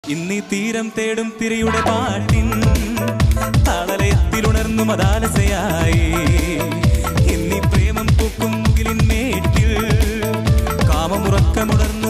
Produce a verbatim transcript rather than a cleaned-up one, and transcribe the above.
ഇന്നീതീരം തേടും തിരയുടെ പാട്ടിൻ താളലയത്തിലുണർന്നു മദാലസയായി ഇന്നീ പ്രേമം പൂക്കും മുകിലിൻ മേട്ടിൽ കാമമുറക്കമുണർന്നു